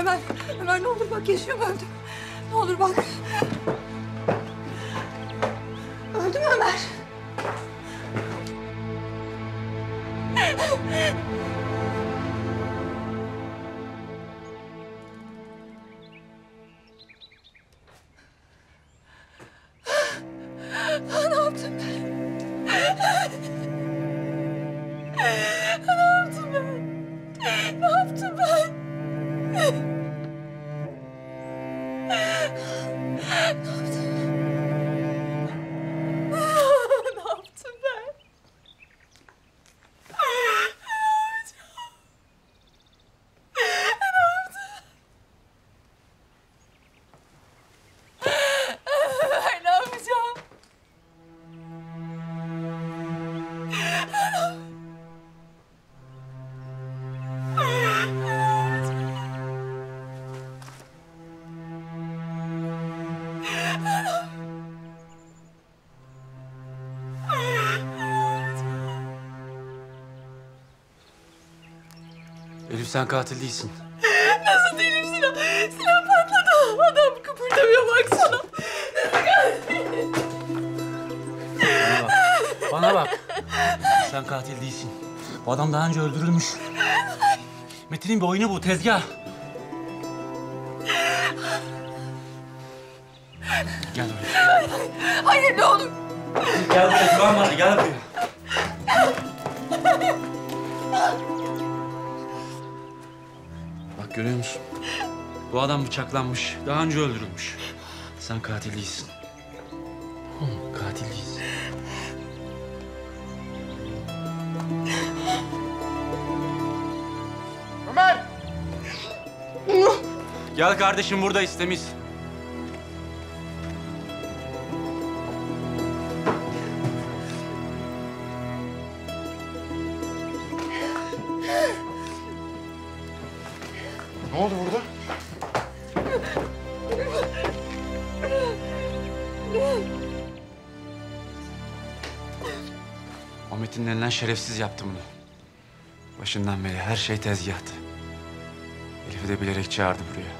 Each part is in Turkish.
Ömer, Ömer ne olur bak yaşıyor mu öldü? Ne olur bak. Öldü mü Ömer? Ne yaptım ben? Ne yaptım ben? Ne yaptım ben? Ne yaptım? Ne yaptım ben? Ne yapacağım? Elif sen katil değilsin. Nasıl değilim Sinan? Sinan patladı. Adam kıpırdamıyor baksana. Bana bak. Sen katil değilsin. Bu adam daha önce öldürülmüş. Metin'in bir oyunu bu, tezgah. Gel buraya. Hayır ne olur. Gel buraya, güven bana, gel buraya. Bak görüyor musun? Bu adam bıçaklanmış, daha önce öldürülmüş. Sen katil değilsin. Katil değilsin. Ömer! Gel kardeşim, buradayız, temiz. Ne oldu burada? O Metin'in elinden şerefsiz yaptı bunu. Başından beri her şey tezgahtı. Elif'i de bilerek çağırdı buraya.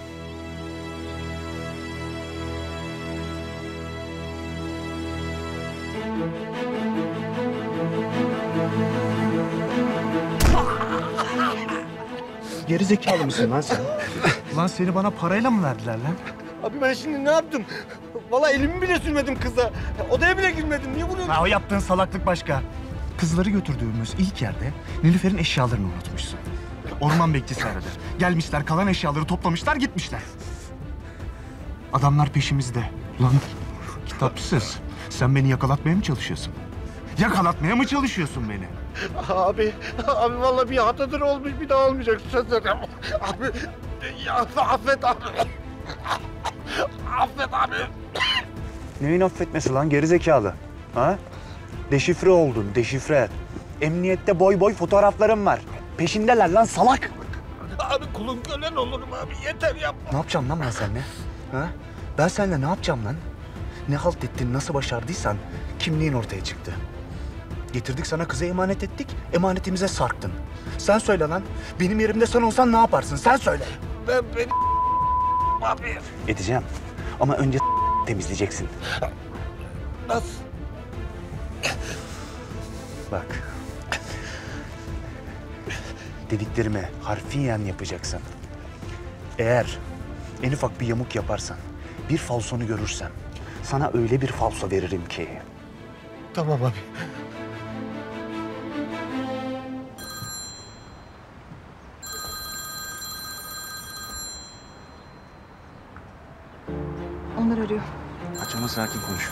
Geri zekalı mısın lan sen? Lan seni bana parayla mı verdiler lan? Abi ben şimdi ne yaptım? Vallahi elimi bile sürmedim kıza. Odaya bile girmedim. Niye vuruyorsun? Ha, o yaptığın salaklık başka. Kızları götürdüğümüz ilk yerde Nilüfer'in eşyalarını unutmuşsun. Orman bekçisi aradı. Gelmişler, kalan eşyaları toplamışlar, gitmişler. Adamlar peşimizde. Lan kitapsız. Sen beni yakalatmaya mı çalışıyorsun? Yakalatmaya mı çalışıyorsun beni? Abi vallahi bir hatadır olmuş, bir daha olmayacak. Söz veriyorum. Abi, ya, affet abi. Affet abi. Neyin affetmesi lan gerizekalı? Ha? Deşifre oldun, deşifre. Emniyette boy boy fotoğraflarım var. Peşindeler lan salak. Abi kulun kölen olurum abi. Yeter yapma. Ne yapacağım lan ben seninle? Ha? Ben seninle ne yapacağım lan? Ne halt ettin, nasıl başardıysan kimliğin ortaya çıktı. Getirdik sana kıza emanet ettik, emanetimize sarktın. Sen söyle lan, benim yerimde sen olsan ne yaparsın? Sen söyle. Beni abi. Edeceğim ama önce temizleyeceksin. Nasıl? Bak. Dediklerimi harfiyen yapacaksın. Eğer en ufak bir yamuk yaparsan, bir falsonu görürsem, sana öyle bir falso veririm ki. Tamam abi. Onlar arıyor. Aç ama sakin konuş.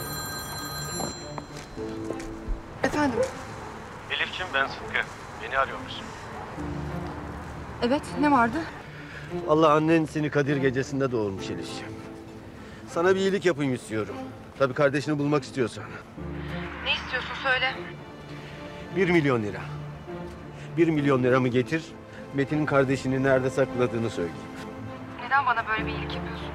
Efendim? Elif'ciğim ben Sıtkı. Beni arıyormuşsun. Evet ne vardı? Allah annen seni Kadir gecesinde doğurmuş Elif'ciğim. Sana bir iyilik yapayım istiyorum. Tabii kardeşini bulmak istiyorsan. Ne istiyorsun söyle. 1 milyon lira. 1 milyon liramı getir. Metin'in kardeşini nerede sakladığını söyleyeyim. Neden bana böyle bir iyilik yapıyorsun?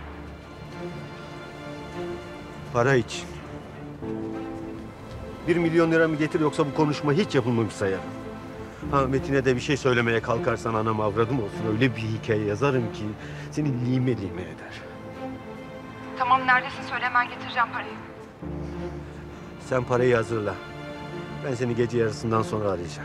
Para için. 1 milyon liramı getir yoksa bu konuşma hiç yapılmamış sayarım. Ha Metin'e de bir şey söylemeye kalkarsan anam avradım olsun. Öyle bir hikaye yazarım ki seni lime lime eder. Tamam neredesin söyle hemen getireceğim parayı. Sen parayı hazırla. Ben seni gece yarısından sonra arayacağım.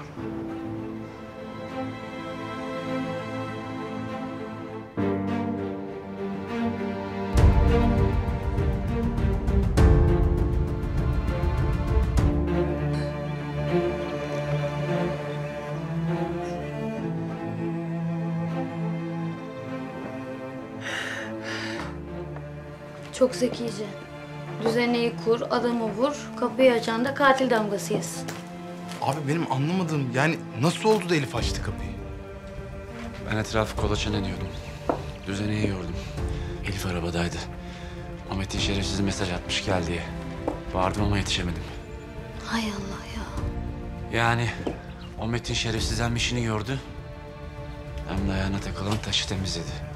Çok zekice. Düzeneyi kur, adamı vur, kapıyı açan da katil damgası yesin. Abi benim anlamadığım yani nasıl oldu da Elif açtı kapıyı? Ben etrafı kolaçan ediyordum. Düzeneyi yordum. Elif arabadaydı. Ahmet'in şerefsiz mesaj atmış gel diye. Bağırdım ama yetişemedim. Hay Allah ya. Yani o Metin şerefsizlenmişini gördü. Hem de ayağına takılan taşı temizledi.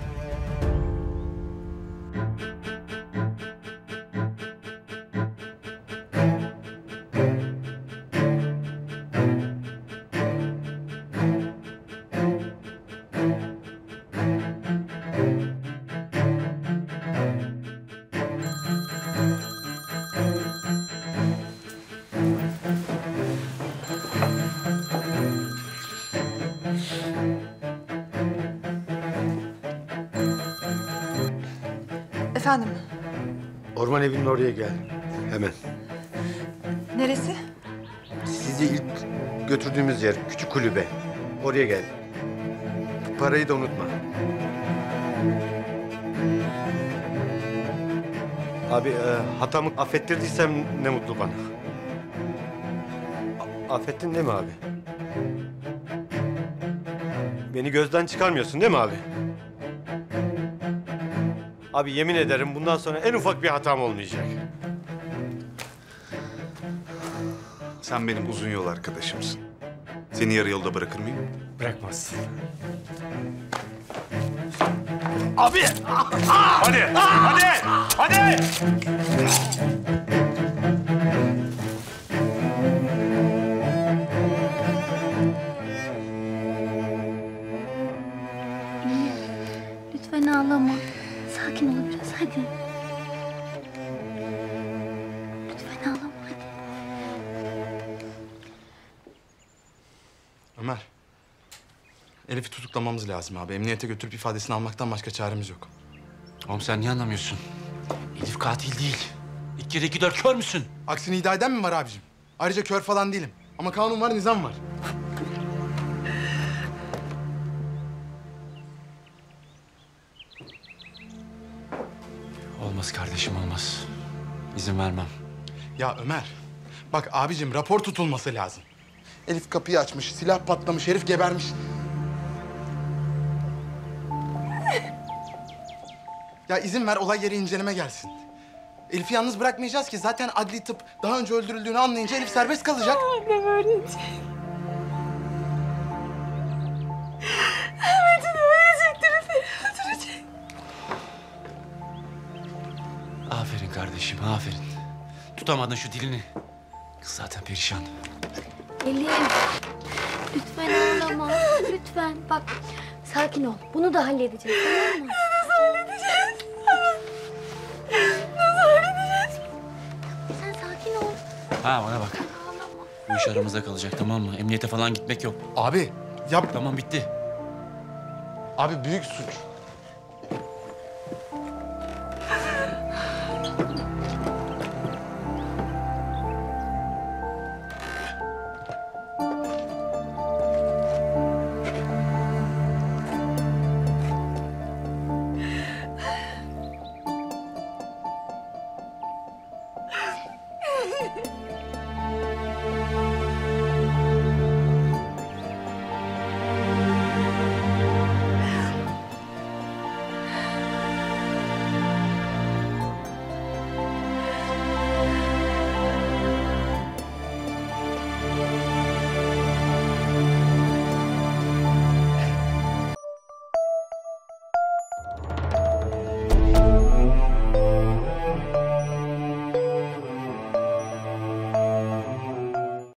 Efendim Orman evinin oraya gel. Hemen. neresi? Sizi ilk götürdüğümüz yer küçük kulübe. Oraya gel. Parayı da unutma. Abi hatamı affettirdiysem ne mutlu bana. Affettin değil mi abi? Beni gözden çıkarmıyorsun değil mi abi? Abi yemin ederim bundan sonra en ufak bir hatam olmayacak. Sen benim uzun yol arkadaşımsın. Seni yarı yolda bırakır mıyım? Bırakmazsın. Abi! Hadi! Hadi! Hadi! Lütfen ağlama. Sakin ol biraz hadi. Lütfen ağlama hadi. Ömer. Elif'i tutuklamamız lazım abi. Emniyete götürüp ifadesini almaktan başka çaremiz yok. Oğlum sen niye anlamıyorsun? Elif katil değil. İki kere iki dört kör müsün? Aksini iddia eden mi var abicim? Ayrıca kör falan değilim. Ama kanun var, nizam var. Olmaz kardeşim olmaz. İzin vermem. Ya Ömer, bak abicim rapor tutulması lazım. Elif kapıyı açmış, silah patlamış, herif gebermiş. Ya izin ver olay yeri inceleme gelsin. Elif'i yalnız bırakmayacağız ki. Zaten adli tıp daha önce öldürüldüğünü anlayınca Elif serbest kalacak. Annem öğrenecek. Metin öğrenecektir. Beni öldürecek. Aferin kardeşim aferin. Tutamadın şu dilini. Kız zaten perişan. Elif. Lütfen ağlama. Lütfen. Bak sakin ol. Bunu da halledeceğiz tamam mı? Nasıl halledeceğiz? Nasıl halledeceğiz? Sen sakin ol. Ha bana bak. Ağlama. Bu iş aramızda kalacak tamam mı? Emniyete falan gitmek yok. Abi, yap. Tamam bitti. Abi büyük suç.